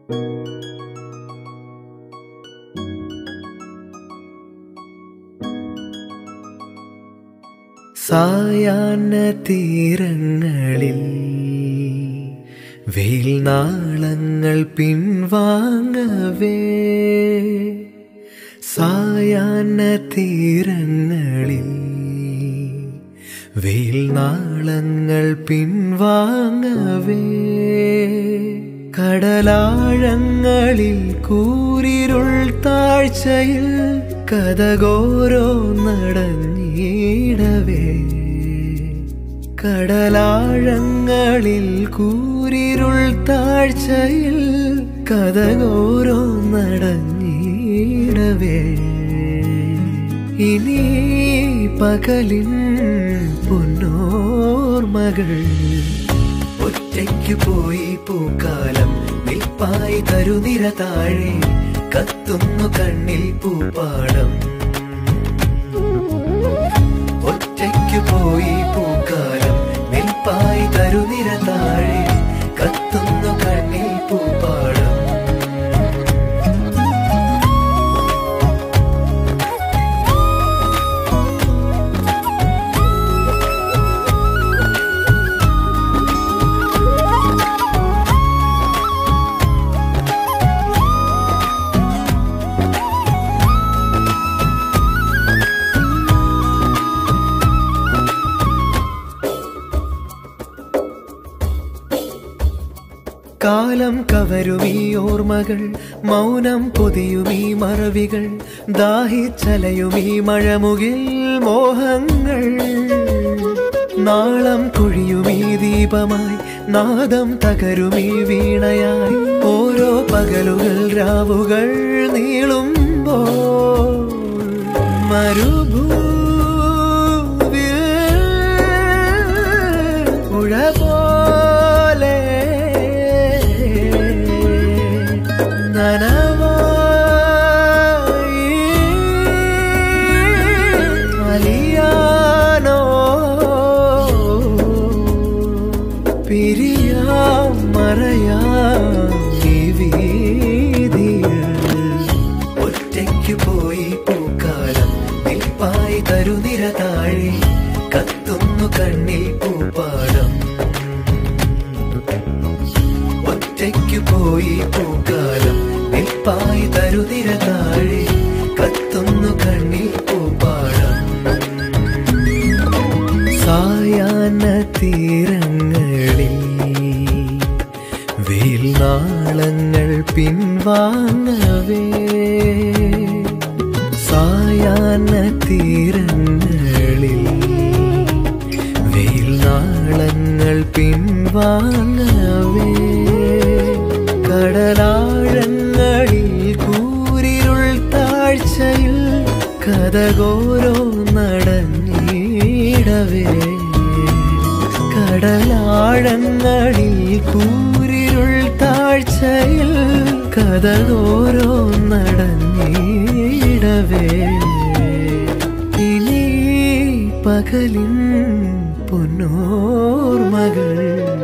സായാഹ്ന തീരങ്ങളിൽ വെയിൽ നാളങ്ങൾ പിൻവാങ്ങവേ, സായാഹ്ന തീരങ്ങളിൽ വെയിൽ നാളങ്ങൾ പിൻവാങ്ങവേ, കടലാഴങ്ങളിൽ കൂരിരുൾ താഴ്ചയിൽ കഥകോരോ നടഞ്ഞിടവേ, കടലാഴങ്ങളിൽ കൂരിരുൾ താഴ്ചയിൽ കഥകോരോ നടഞ്ഞിടവേ, ഇനി പകലിൻ പൊന്നോർമകൾ ഒറ്റയ്ക്ക് പോയി പൂക്കാലം നിൽപ്പായി തരുനിര താഴെ കത്തുന്നു കണ്ണിൽ പൂപ്പാടം, ഒറ്റയ്ക്ക് പോയി പൂക്കാലം നിൽപ്പായി തരുനിര താഴെ കത്തുന്നു കണ്ണിൽ പൂപ്പാടം. കാലം കവരുമീ ഓർമ്മകൾ, മൗനം പൊതിയുമീ മറവികൾ, ദാഹിച്ചലയുമീ മഴമുകിൽ മോഹങ്ങൾ, നാളം കൊഴിയുമീ ദീപമായി, നാദം തകരുമീ വീണയായി, ഓരോ പകലുകൾ രാവുകൾ നീളുമ്പോൾ മരുഭൂവിൽ ഉഴപോലെ നനവായി അലിയാനോ പിരിയാം മറയാം ഈ വീതിയിൽ, ഒറ്റയ്ക്ക് പോയി പൂക്കാലം നിൽപ്പായി തരുനിര താഴെ കത്തുന്നു കണ്ണിൽ പൂപ്പാടം, ഒറ്റയ്ക്ക് പോയി പൂക്കാലം നിൽപ്പായി തരുനിര താഴെ കത്തുന്നു കണ്ണിൽ പൂപ്പാടം. സായാഹ്ന തീരങ്ങളിൽ വെയിൽ നാളങ്ങൾ പിൻവാങ്ങവേ, സായാഹ്ന തീരങ്ങളിൽ വെയിൽ നാളങ്ങൾ പിൻവാങ്ങവേ, കടലാഴങ്ങളിൽ കൂരിരുൾ താഴ്ചയിൽ കഥകോരോ നടഞ്ഞിടവേ, കടലാഴങ്ങളിൽ കൂരിരുൾ താഴ്ചയിൽ കഥകോരോ നടഞ്ഞിടവേ, ഇനി പകലിൻ പൊന്നോർമകൾ